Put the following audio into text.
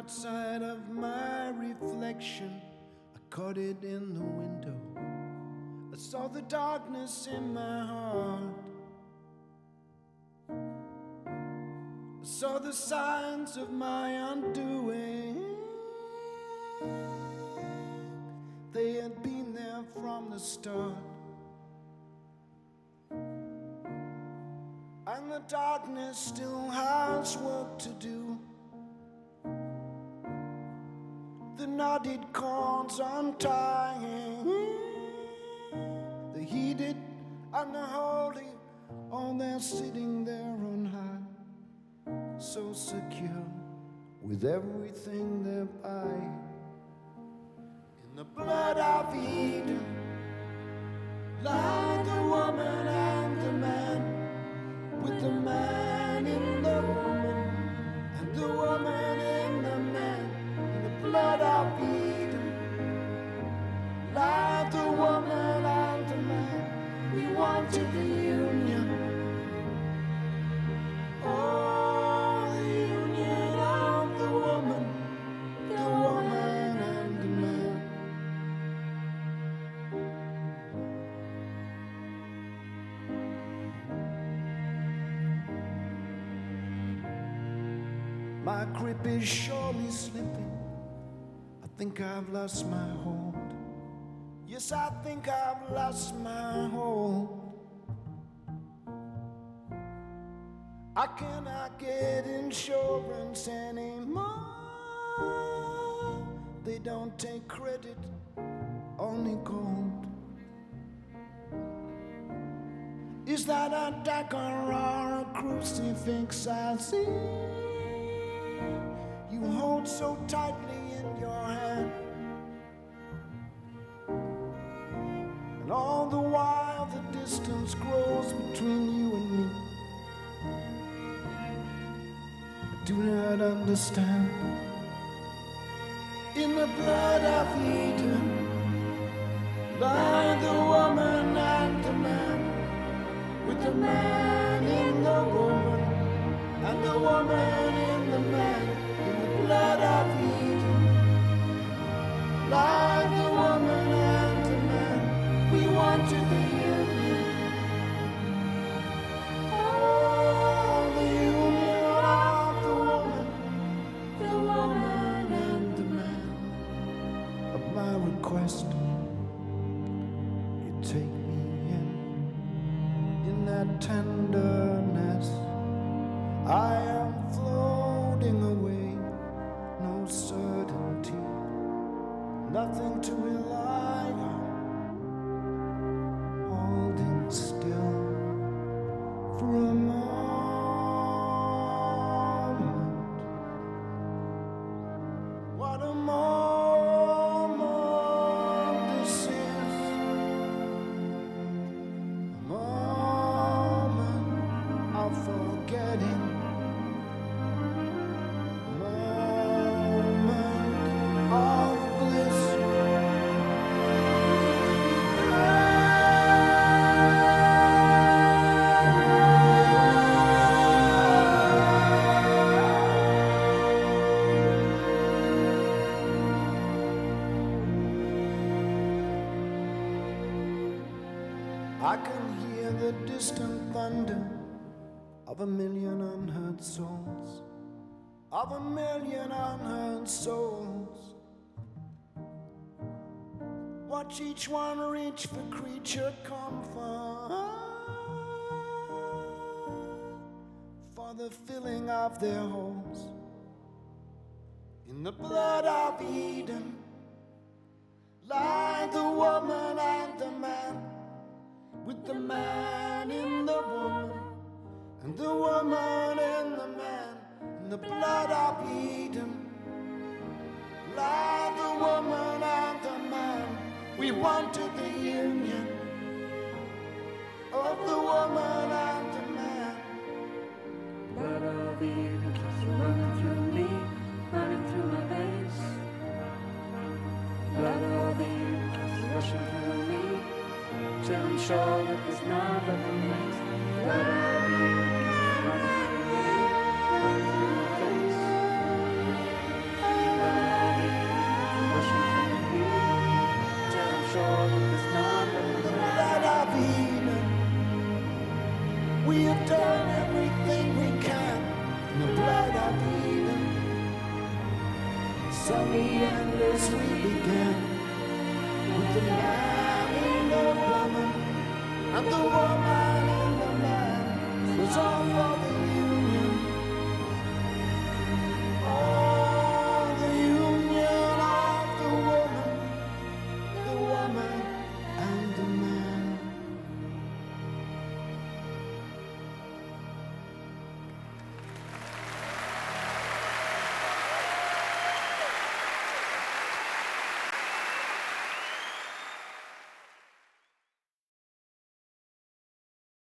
outside of my reflection. I caught it in the window. I saw the darkness in my heart. I saw the signs of my undoing. They had been there from the start. And the darkness still has work to do. The knotted cords untying, the heated and the holy, all they're sitting there on high, so secure with everything they're buying. In the blood of Eden lie the woman and the man, with the man in the woman and the woman in the man. In the blood of Eden lie the woman and the man. We wanted the union, oh, the union of the woman and the man. My grip is surely slipping. I think I've lost my hold. Yes, I think I've lost my hold. I cannot get insurance anymore. They don't take credit, only gold. Is that a dagger or a crucifix I see? You hold so tightly in your hand, and all the while the distance grows between you and me. I do not understand. In the blood of Eden lie the woman and the man, with the man in the woman and the woman in the man. Blood of Eden lie the woman and the man. We wanted the union, oh, the union of the woman and the man. Of my request, you take me in that tenderness. I am floating away. No certainty, nothing to rely on, holding still for a moment. What a moment this is, a moment of forgetting. I can hear the distant thunder of a million unheard souls, of a million unheard souls. Watch each one reach for creature comfort, for the filling of their holes. In the blood of Eden lie the woman and the man, with the man in the woman and the woman in the man. In the blood of Eden lie the woman and the man. We wanted the union of the woman and the man. Blood of Eden keeps running through me, running through my veins. Blood of Eden keeps rushing through me, till I'm sure that there's none that remains. Blood of Eden keeps running through me, running through my veins. sunny endless we began, with the man in the woman and the woman in the man was all for the